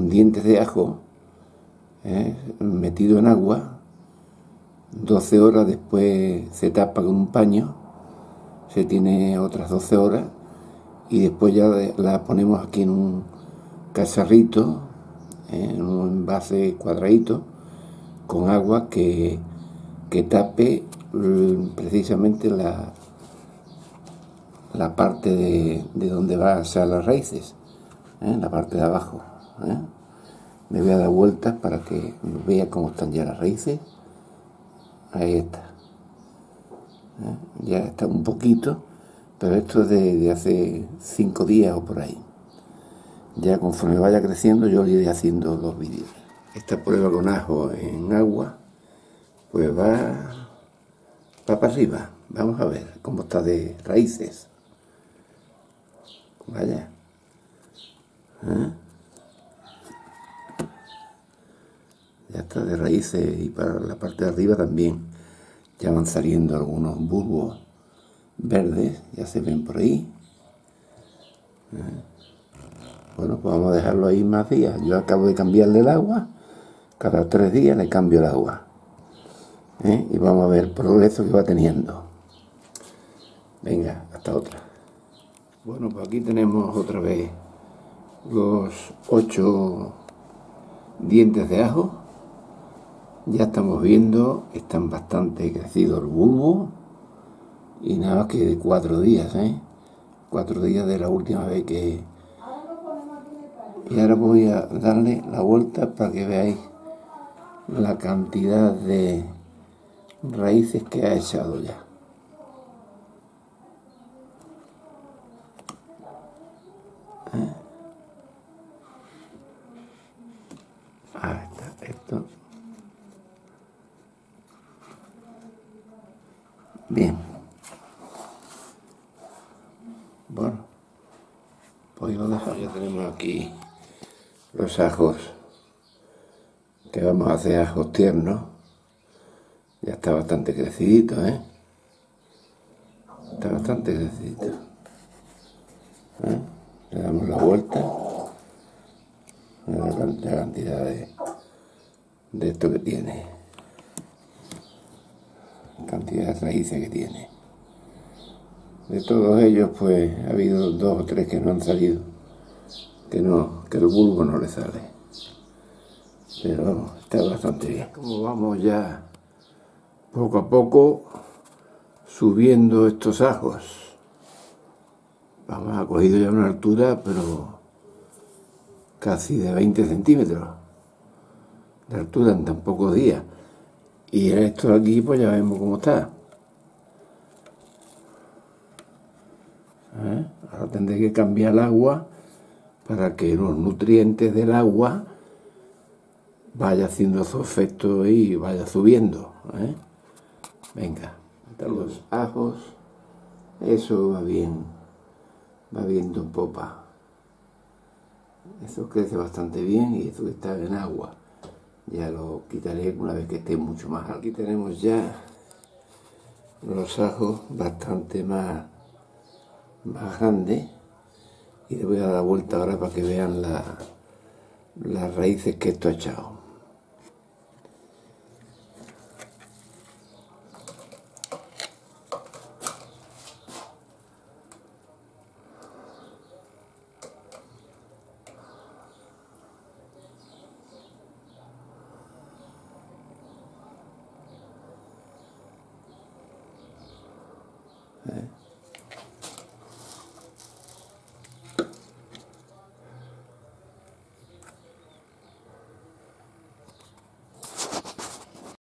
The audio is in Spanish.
con dientes de ajo, metido en agua, 12 horas, después se tapa con un paño, se tiene otras 12 horas y después ya la ponemos aquí en un cacharrito, en un envase cuadradito, con agua que tape precisamente la parte de donde va a ser las raíces, la parte de abajo. Me voy a dar vueltas para que vea cómo están ya las raíces. Ahí está. Ya está un poquito, pero esto es de hace 5 días o por ahí. Ya conforme vaya creciendo yo le iré haciendo los vídeos. Esta prueba con ajo en agua pues va para arriba. Vamos a ver cómo está de raíces. Vaya. Ya está de raíces y para la parte de arriba también. Ya van saliendo algunos bulbos verdes, ya se ven por ahí. Bueno, pues vamos a dejarlo ahí más días. Yo acabo de cambiarle el agua. Cada 3 días le cambio el agua. Y vamos a ver el progreso que va teniendo. Venga, hasta otra. Bueno, pues aquí tenemos otra vez los 8 dientes de ajo. Ya estamos viendo, están bastante crecidos el bulbo. Y nada más que 4 días, 4 días de la última vez que... Y ahora voy a darle la vuelta para que veáis la cantidad de raíces que ha echado ya. Ahí está, esto. Bien. Bueno, pues lo dejamos. Ya tenemos aquí los ajos, que vamos a hacer ajos tiernos. Ya está bastante crecidito, Está bastante crecidito. Le damos la vuelta. La cantidad de esto que tiene. Cantidad de raíces que tiene. De todos ellos, pues, ha habido 2 o 3 que no han salido. Que el bulbo no le sale. Pero vamos, está bastante bien. Como vamos ya poco a poco subiendo estos ajos. Vamos, ha cogido ya una altura, pero casi de 20 centímetros de altura en tan pocos días. Y esto de aquí, pues ya vemos cómo está. Ahora tendré que cambiar el agua para que los nutrientes del agua vaya haciendo su efecto y vaya subiendo. Venga, los ajos, eso va bien, va viento en popa. Eso crece bastante bien y eso que está en agua. Ya lo quitaré una vez que esté mucho más alto. Aquí tenemos ya los ajos bastante más grandes. Y le voy a dar vuelta ahora para que vean las raíces que esto ha echado.